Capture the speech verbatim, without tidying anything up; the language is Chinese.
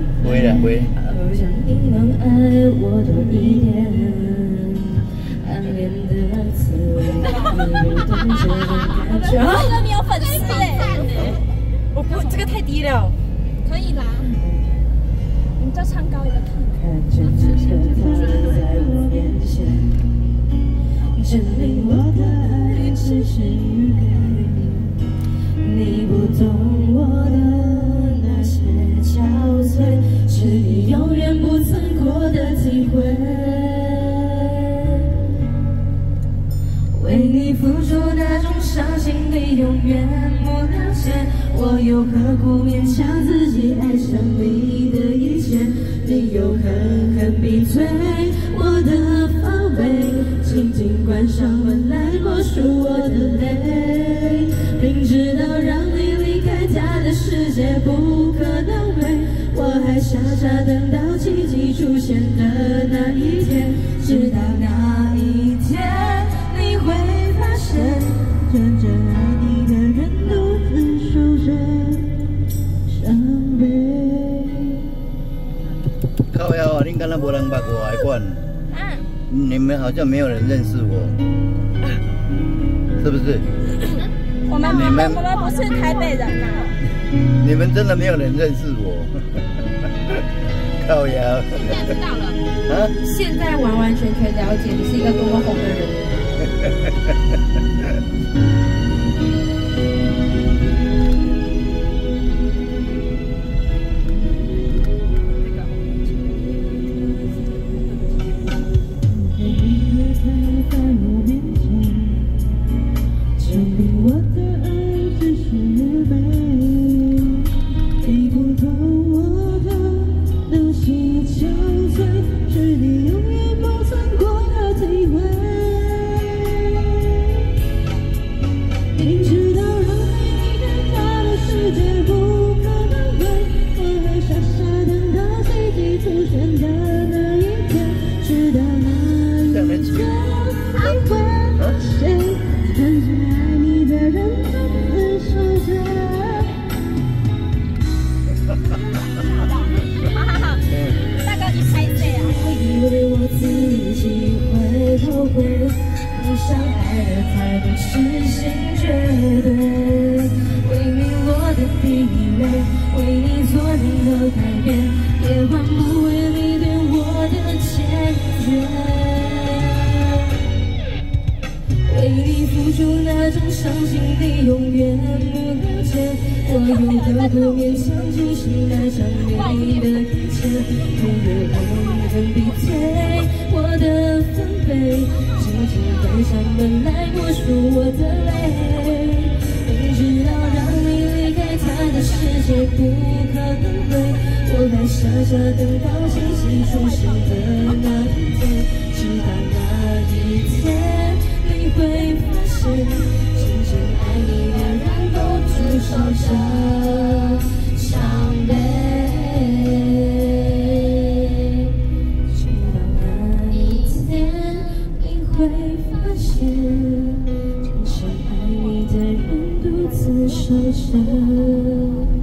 会了会。 好想你能爱我多一点，暗恋的刺猬，你有懂这种感觉？ 啊，这个你有粉丝哎！ 我不，这个太低了。 可以啦，你再唱高一点。 看见这个他在我面前，证明我的爱只是愚昧。你不懂我的那些憔悴，是你永远不曾过的体会。为你付出那种伤心，你永远不了解。我又何苦勉强自己爱上你的一切？你又狠狠逼退我的防备，紧紧关上门来默数我的泪。明知道让你离开他的世界不可能美，我还傻傻等到奇迹出现的那一天。直到那一天，你会发现，真正爱你的人独自受着伤悲。 靠腰啊！你敢若无人捌我的款？ 啊， 你们好像没有人认识我，是不是？ 我们我们我们不是台北人呐。 你们真的没有人认识我，靠腰。 现在知道了。 啊？ 现在完完全全了解你是一个多么红的人。你相爱的态度痴心绝对，为你落的地雷，为你做任何改变，也换不回你对我的坚决。为你付出那种伤心，你永远不了解。我又何苦勉强真心爱上你的一切？永远狠狠逼退我的防备，紧紧关上门来默数我的泪。明知道让你离开他的世界不可能会，我还傻傻等到奇迹出现的那一天。直到那一天，你会发现，真正爱你的人都只受着伤悲。直到那一天，你会发现，真正爱你的人独自受着。